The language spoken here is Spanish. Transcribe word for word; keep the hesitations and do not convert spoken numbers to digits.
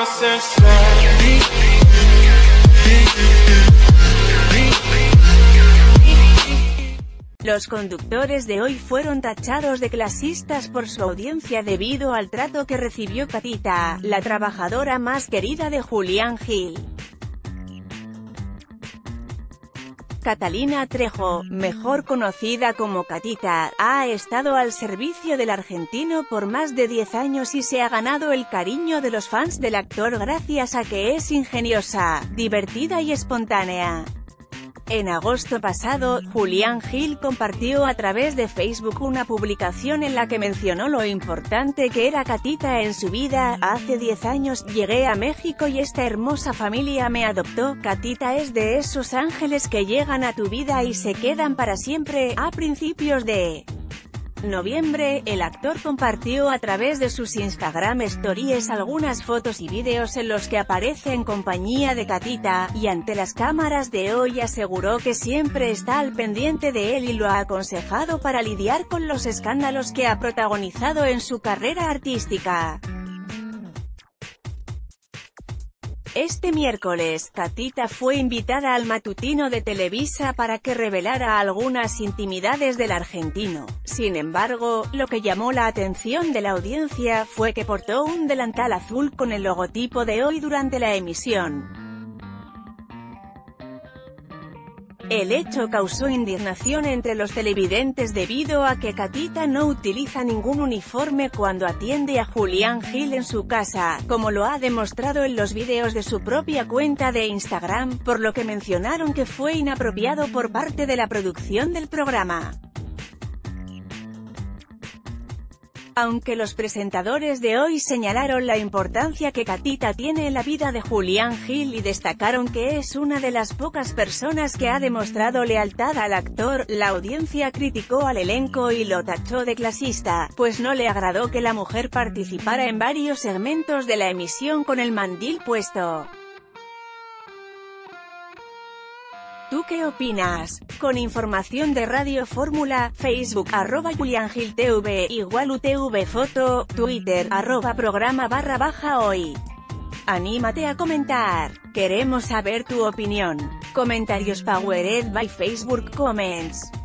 Los conductores de hoy fueron tachados de clasistas por su audiencia debido al trato que recibió Catita, la trabajadora más querida de Julián Gil. Catalina Trejo, mejor conocida como Catita, ha estado al servicio del argentino por más de diez años y se ha ganado el cariño de los fans del actor gracias a que es ingeniosa, divertida y espontánea. En agosto pasado, Julián Gil compartió a través de Facebook una publicación en la que mencionó lo importante que era Catita en su vida. Hace diez años, llegué a México y esta hermosa familia me adoptó. Catita es de esos ángeles que llegan a tu vida y se quedan para siempre. A principios de noviembre, el actor compartió a través de sus Instagram Stories algunas fotos y vídeos en los que aparece en compañía de Catita, y ante las cámaras de hoy aseguró que siempre está al pendiente de él y lo ha aconsejado para lidiar con los escándalos que ha protagonizado en su carrera artística. Este miércoles, Catita fue invitada al matutino de Televisa para que revelara algunas intimidades del argentino. Sin embargo, lo que llamó la atención de la audiencia fue que portó un delantal azul con el logotipo de hoy durante la emisión. El hecho causó indignación entre los televidentes debido a que Catita no utiliza ningún uniforme cuando atiende a Julián Gil en su casa, como lo ha demostrado en los vídeos de su propia cuenta de Instagram, por lo que mencionaron que fue inapropiado por parte de la producción del programa. Aunque los presentadores de hoy señalaron la importancia que Catita tiene en la vida de Julián Gil y destacaron que es una de las pocas personas que ha demostrado lealtad al actor, la audiencia criticó al elenco y lo tachó de clasista, pues no le agradó que la mujer participara en varios segmentos de la emisión con el mandil puesto. ¿Tú qué opinas? Con información de Radio Fórmula, Facebook, arroba Julián Gil T V, igual U T V Foto, Twitter, arroba programa barra baja hoy. Anímate a comentar. Queremos saber tu opinión. Comentarios powered by Facebook Comments.